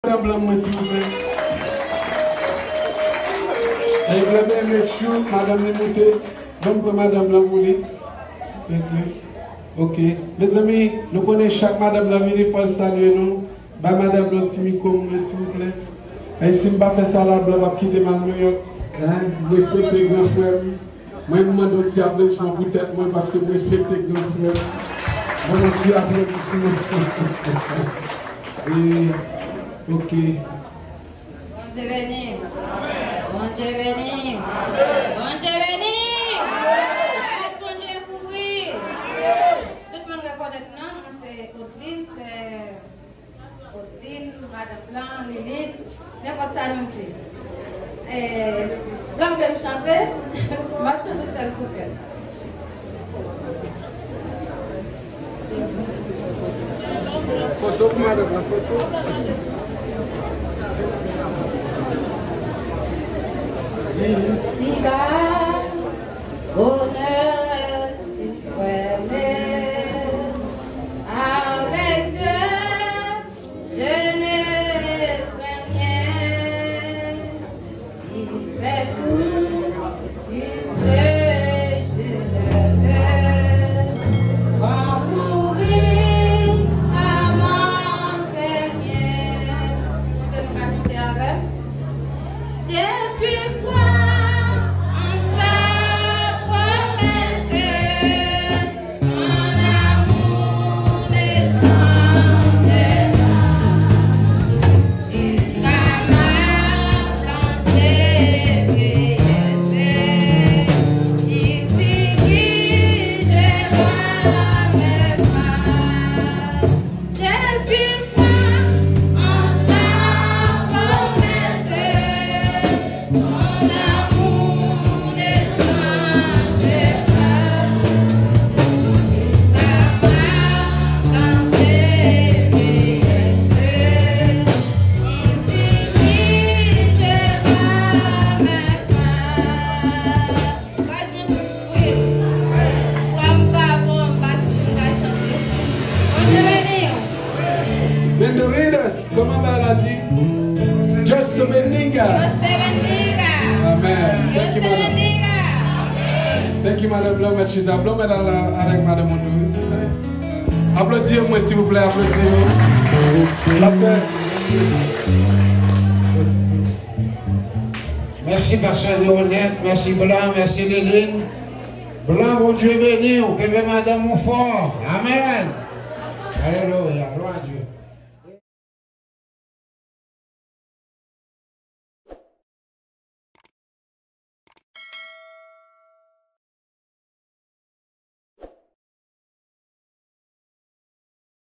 Madame Blanc, s'il vous plaît. Et je vais mettre chou, Madame Limouté. Donc, Madame Blanc, vous voulez. Ok. Mes amis, nous connaissons chaque Madame Blanc, il faut saluer nous. Bah, Madame Blanc, s'il vous plaît. Et si je ne fais pas ça, la Blanc va quitter ma New York. Vous respectez grand frère. Moi, je demande au diable de son peut-être moi parce que vous respectez grand frère. Moi, je dis applaudissements. Et, ok. Bon Dieu béni. Bon Dieu béni. Bon Dieu béni. Bon Dieu couvrir. Tout le monde reconnaît non, c'est Odine, Madame Blanc, Lily. N'importe ça non plus. L'homme de me chanter, je vais chanter seul pour elle. Photo, madame, la photo. Ici-bas, honneur suprême, avec Dieu, je ne crains rien. Il fait tout, puisque je le veux. Concourir à mon Seigneur. Est-ce que nous allons chanter avec? J'ai pu croire en sa promesse, son amour ne changera jusqu'à ma planche vieillesse. Il dirigera mes pas. J'ai pu croire en sa promesse. Mon amour ne change pas, jusqu'à ma planche vieillesse. Il dirigera mes pas. Comme papa, on va chanter. On est venu. Benderidas, comment va la vie? Just to Bendiga. Dios te bendiga. Amen. Dios Thank te you, madame. bendiga. Thank you, madame Blanc. Merci. Blanc, madame, avec madame Mondou. Applaudissez-moi, s'il vous plaît. Applaudissez-moi. La paix. Merci, Pasteur Zéronette. Merci, Blanc. Merci, Léline. Blanc, bon Dieu béni. On peut mettre madame Montfort. Amen. Alléluia.